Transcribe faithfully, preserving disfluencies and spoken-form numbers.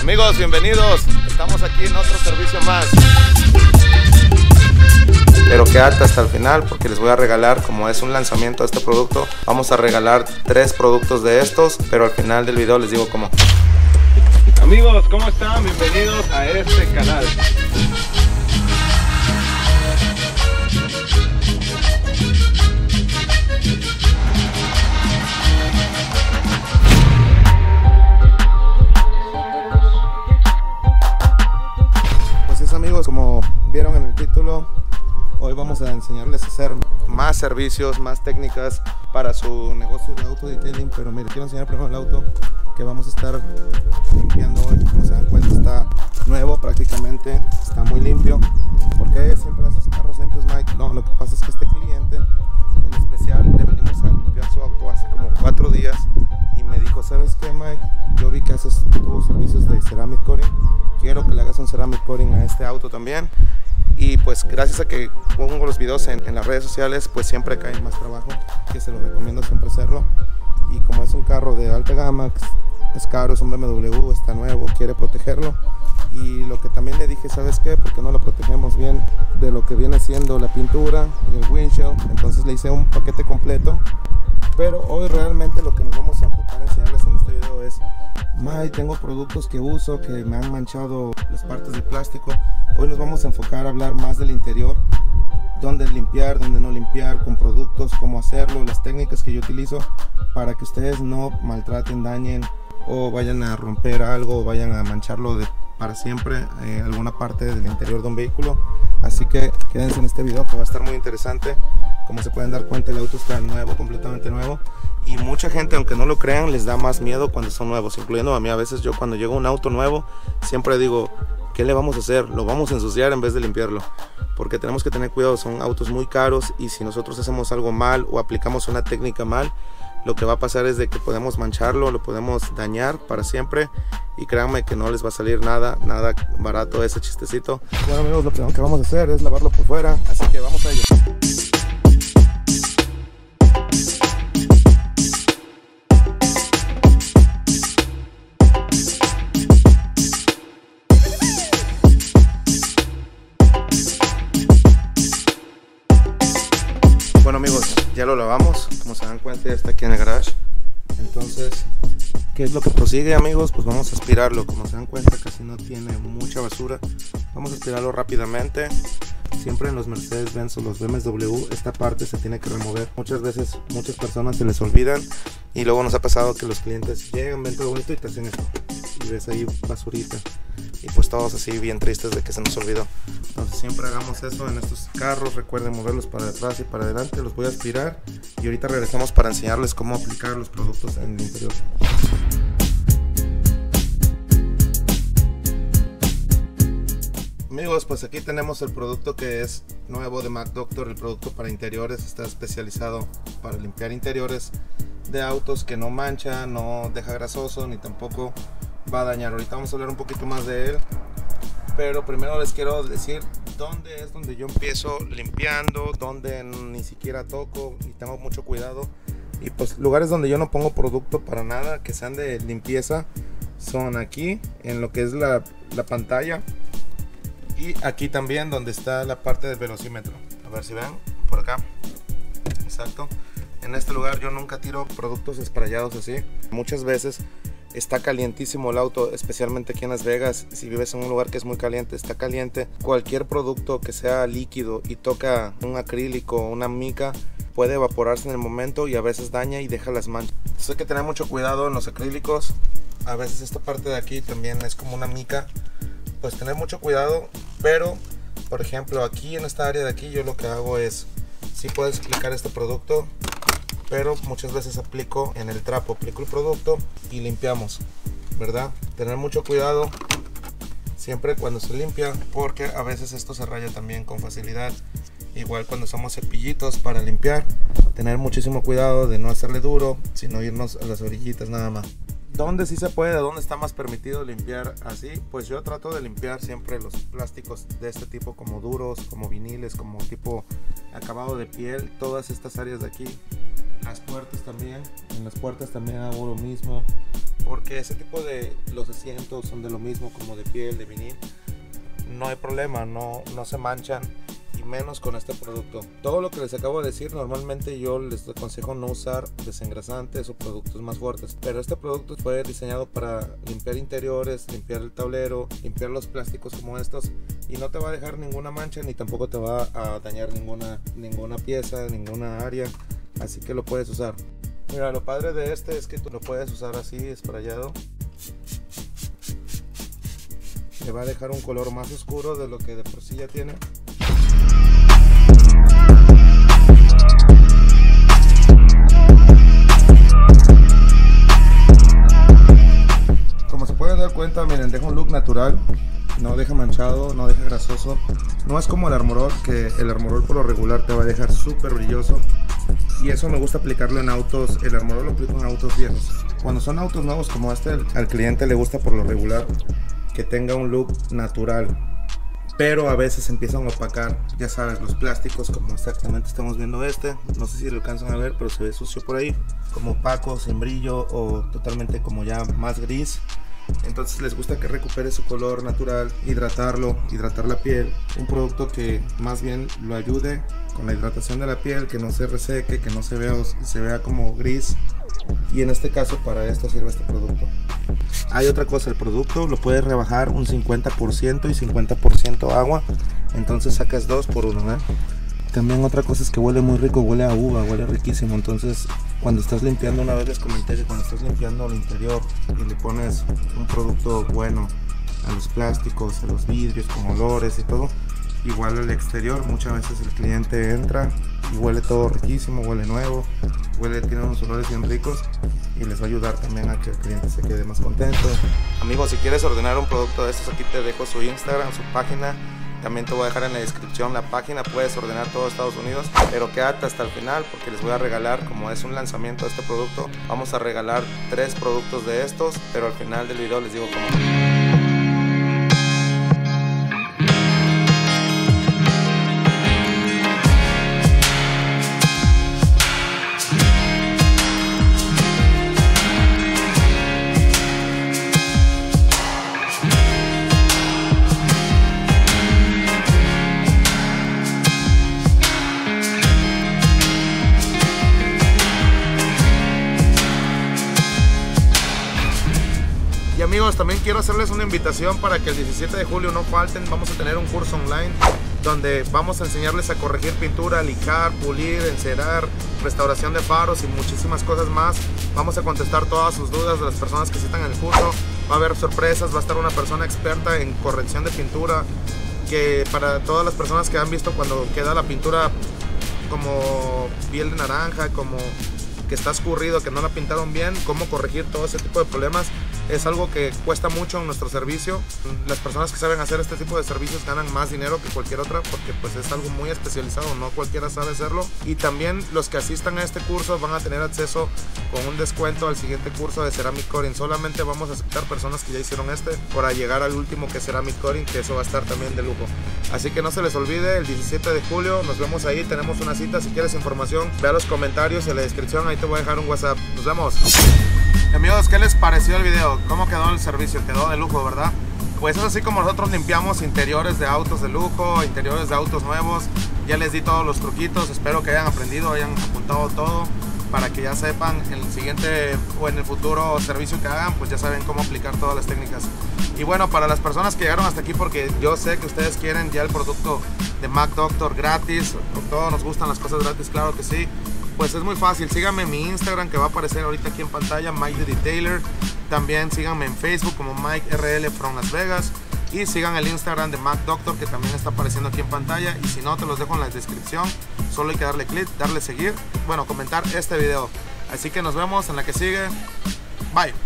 Amigos, bienvenidos. Estamos aquí en otro servicio más. Pero quédate hasta el final porque les voy a regalar, como es un lanzamiento de este producto, vamos a regalar tres productos de estos, pero al final del video les digo cómo. Amigos, ¿cómo están? Bienvenidos a este canal. Pues es, amigos, como vieron en el título, hoy vamos a enseñarles a hacer más servicios, más técnicas para su negocio de auto detailing. Pero mire, quiero enseñar primero el auto que vamos a estar limpiando hoy. Como se dan cuenta, está nuevo prácticamente, está muy limpio. ¿Por qué siempre haces carros limpios, Mike? No, lo que pasa es que este cliente en especial le venimos a limpiar su auto hace como cuatro días y me dijo, ¿sabes qué, Mike? Yo vi que haces tus servicios de ceramic coating, quiero que le hagas un ceramic coating a este auto también. Y pues gracias a que pongo los videos en, en las redes sociales, pues siempre cae más trabajo, que se lo recomiendo siempre hacerlo. Y como es un carro de alta gama, es caro, es un B M W, está nuevo, quiere protegerlo. Y lo que también le dije, ¿sabes qué? Porque no lo protegemos bien de lo que viene siendo la pintura y el windshield. Entonces le hice un paquete completo. Pero hoy realmente lo que nos vamos a enfocar a enseñarles en este video es, May, tengo productos que uso que me han manchado las partes de plástico. Hoy nos vamos a enfocar a hablar más del interior, dónde limpiar, dónde no limpiar, con productos, cómo hacerlo, las técnicas que yo utilizo para que ustedes no maltraten, dañen o vayan a romper algo o vayan a mancharlo de, para siempre eh, alguna parte del interior de un vehículo. Así que quédense en este video que va a estar muy interesante. Como se pueden dar cuenta, el auto está nuevo, completamente nuevo. Y mucha gente, aunque no lo crean, les da más miedo cuando son nuevos, incluyendo a mí. A veces yo cuando llega un auto nuevo, siempre digo, ¿qué le vamos a hacer? Lo vamos a ensuciar en vez de limpiarlo. Porque tenemos que tener cuidado, son autos muy caros y si nosotros hacemos algo mal o aplicamos una técnica mal, lo que va a pasar es de que podemos mancharlo, lo podemos dañar para siempre. Y créanme que no les va a salir nada, nada barato ese chistecito. Bueno, amigos, lo primero que vamos a hacer es lavarlo por fuera, así que vamos a ello. Bueno, amigos, ya lo lavamos, como se dan cuenta ya está aquí en el garage. Entonces, ¿qué es lo que prosigue, amigos? Pues vamos a aspirarlo. Como se dan cuenta, casi no tiene mucha basura. Vamos a aspirarlo rápidamente. Siempre en los Mercedes-Benz o los B M W esta parte se tiene que remover. Muchas veces, muchas personas se les olvidan y luego nos ha pasado que los clientes llegan, ven todo bonito y te hacen esto y ves ahí basurita y pues todos así bien tristes de que se nos olvidó. Entonces siempre hagamos eso en estos carros. Recuerden moverlos para atrás y para adelante. Los voy a aspirar y ahorita regresamos para enseñarles cómo aplicar los productos en el interior. Amigos, pues aquí tenemos el producto que es nuevo de MacDoctor. El producto para interiores está especializado para limpiar interiores de autos, que no mancha, no deja grasoso ni tampoco va a dañar. Ahorita vamos a hablar un poquito más de él, pero primero les quiero decir dónde es donde yo empiezo limpiando, donde ni siquiera toco y tengo mucho cuidado. Y pues lugares donde yo no pongo producto para nada que sean de limpieza son aquí en lo que es la, la pantalla. Y aquí también donde está la parte del velocímetro. A ver si ven, por acá. Exacto. En este lugar yo nunca tiro productos esprayados así. Muchas veces está calientísimo el auto, especialmente aquí en Las Vegas. Si vives en un lugar que es muy caliente, está caliente. Cualquier producto que sea líquido y toca un acrílico o una mica puede evaporarse en el momento y a veces daña y deja las manchas. Entonces hay que tener mucho cuidado en los acrílicos. A veces esta parte de aquí también es como una mica. Pues tener mucho cuidado, pero por ejemplo aquí en esta área de aquí yo lo que hago es, sí puedes aplicar este producto, pero muchas veces aplico en el trapo, aplico el producto y limpiamos, ¿verdad? Tener mucho cuidado siempre cuando se limpia, porque a veces esto se raya también con facilidad. Igual cuando usamos cepillitos para limpiar, tener muchísimo cuidado de no hacerle duro, sino irnos a las orillitas nada más. ¿Dónde sí se puede? ¿Dónde está más permitido limpiar así? Pues yo trato de limpiar siempre los plásticos de este tipo, como duros, como viniles, como tipo acabado de piel, todas estas áreas de aquí. Las puertas también, en las puertas también hago lo mismo. porque ese tipo de los asientos son de lo mismo, como de piel, de vinil. No hay problema, no, no se manchan, y menos con este producto. Todo lo que les acabo de decir, normalmente yo les aconsejo no usar desengrasantes o productos más fuertes, pero este producto fue diseñado para limpiar interiores, limpiar el tablero, limpiar los plásticos como estos, y no te va a dejar ninguna mancha ni tampoco te va a dañar ninguna, ninguna pieza, ninguna área, así que lo puedes usar. Mira, lo padre de este es que tú lo puedes usar así, esprayado. Le va a dejar un color más oscuro de lo que de por sí ya tiene. Como se pueden dar cuenta, miren, deja un look natural, no deja manchado, no deja grasoso. No es como el Armorol, que el Armorol por lo regular te va a dejar súper brilloso, y eso me gusta aplicarlo en autos. El Armorol lo aplico en autos viejos. Cuando son autos nuevos como este, al cliente le gusta por lo regular que tenga un look natural, pero a veces empiezan a opacar, ya sabes, los plásticos, como exactamente estamos viendo este. No sé si lo alcanzan a ver, pero se ve sucio por ahí, como opaco, sin brillo, o totalmente como ya más gris. Entonces les gusta que recupere su color natural, hidratarlo, hidratar la piel. Un producto que más bien lo ayude con la hidratación de la piel, que no se reseque, que no se vea, se vea como gris. Y en este caso para esto sirve este producto. Hay otra cosa, el producto lo puedes rebajar un cincuenta por ciento y cincuenta por ciento agua, entonces sacas dos por uno, ¿eh? También otra cosa es que huele muy rico, huele a uva, huele riquísimo. Entonces cuando estás limpiando, una vez les comenté que cuando estás limpiando el interior y le pones un producto bueno a los plásticos, a los vidrios con olores y todo, igual el exterior, muchas veces el cliente entra y huele todo riquísimo, huele nuevo, huele, tiene unos olores bien ricos, y les va a ayudar también a que el cliente se quede más contento. Amigos, si quieres ordenar un producto de estos, aquí te dejo su Instagram, su página. También te voy a dejar en la descripción la página, puedes ordenar todo Estados Unidos, pero quédate hasta el final porque les voy a regalar, como es un lanzamiento de este producto, vamos a regalar tres productos de estos, pero al final del video les digo cómo. Y amigos, también quiero hacerles una invitación para que el diecisiete de julio no falten. Vamos a tener un curso online donde vamos a enseñarles a corregir pintura, lijar, pulir, encerar, restauración de faros y muchísimas cosas más. Vamos a contestar todas sus dudas de las personas que están en el curso. Va a haber sorpresas, va a estar una persona experta en corrección de pintura, que para todas las personas que han visto cuando queda la pintura como piel de naranja, como que está escurrido, que no la pintaron bien, cómo corregir todo ese tipo de problemas. Es algo que cuesta mucho en nuestro servicio. Las personas que saben hacer este tipo de servicios ganan más dinero que cualquier otra, porque pues es algo muy especializado, no cualquiera sabe hacerlo. Y también los que asistan a este curso van a tener acceso con un descuento al siguiente curso de Ceramic Coating. Solamente vamos a aceptar personas que ya hicieron este para llegar al último, que es Ceramic Coating, que eso va a estar también de lujo. Así que no se les olvide, el diecisiete de julio nos vemos ahí, tenemos una cita. Si quieres información, vea los comentarios en la descripción, ahí te voy a dejar un WhatsApp. Nos vemos. Amigos, ¿qué les pareció el video? ¿Cómo quedó el servicio? Quedó de lujo, ¿verdad? Pues es así como nosotros limpiamos interiores de autos de lujo, interiores de autos nuevos. Ya les di todos los truquitos, espero que hayan aprendido, hayan apuntado todo, para que ya sepan en el siguiente o en el futuro servicio que hagan, pues ya saben cómo aplicar todas las técnicas. Y bueno, para las personas que llegaron hasta aquí, porque yo sé que ustedes quieren ya el producto de Mac Doctor gratis, por todos nos gustan las cosas gratis, claro que sí. Pues es muy fácil, síganme en mi Instagram que va a aparecer ahorita aquí en pantalla, Mike the Detailer. También síganme en Facebook como Mike R L from Las Vegas. Y sigan el Instagram de Mac Doctor, que también está apareciendo aquí en pantalla. Y si no, te los dejo en la descripción. Solo hay que darle clic, darle seguir, bueno, comentar este video. Así que nos vemos en la que sigue. Bye.